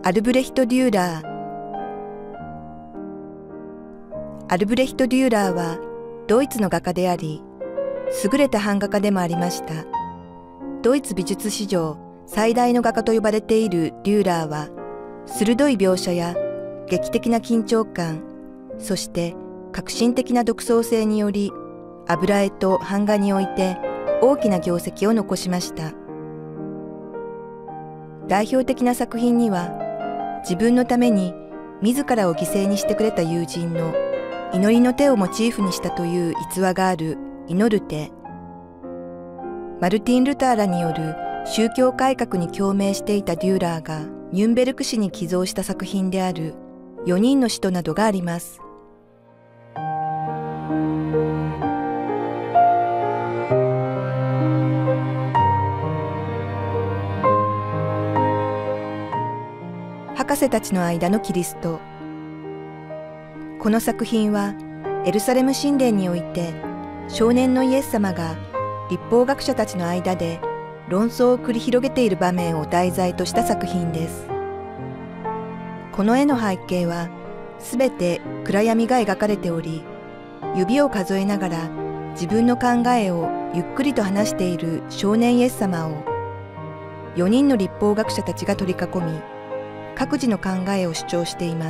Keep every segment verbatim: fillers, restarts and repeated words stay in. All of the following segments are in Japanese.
アルブレヒト・デューラー。アルブレヒト・デューラーはドイツの画家であり、優れた版画家でもありました。ドイツ美術史上最大の画家と呼ばれているデューラーは、鋭い描写や劇的な緊張感、そして革新的な独創性により、油絵と版画において大きな業績を残しました。代表的な作品には、自分のために自らを犠牲にしてくれた友人の祈りの手をモチーフにしたという逸話がある祈る手、マルティン・ルターらによる宗教改革に共鳴していたデューラーがニュンベルク市に寄贈した作品であるよにんの使徒などがあります。博士たちの間のキリスト。この作品はエルサレム神殿において少年のイエス様が律法学者たちの間で論争を繰り広げている場面を題材とした作品です。この絵の背景はすべて暗闇が描かれており、指を数えながら自分の考えをゆっくりと話している少年イエス様をよにんの律法学者たちが取り囲み、各自の考えを主張しています。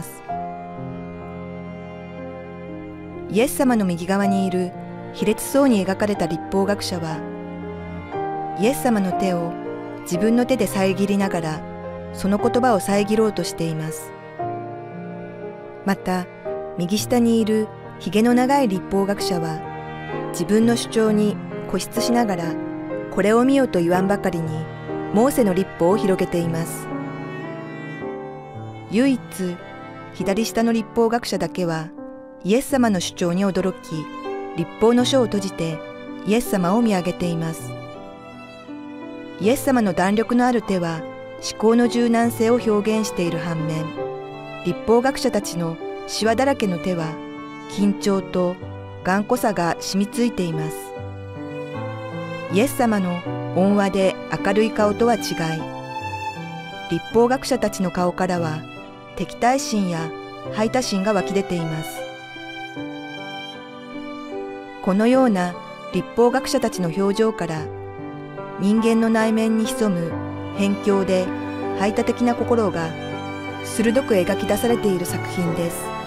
イエス様の右側にいる卑劣そうに描かれた律法学者は、イエス様の手を自分の手で遮りながら、その言葉を遮ろうとしています。また、右下にいるひげの長い律法学者は、自分の主張に固執しながら、これを見よと言わんばかりに、モーセの律法を広げています。唯一、左下の律法学者だけは、イエス様の主張に驚き、律法の書を閉じて、イエス様を見上げています。イエス様の弾力のある手は、思考の柔軟性を表現している反面、律法学者たちのシワだらけの手は、緊張と頑固さが染みついています。イエス様の温和で明るい顔とは違い、律法学者たちの顔からは、敵対心や排他心が湧き出ています。このような律法学者たちの表情から、人間の内面に潜む偏狭で排他的な心が鋭く描き出されている作品です。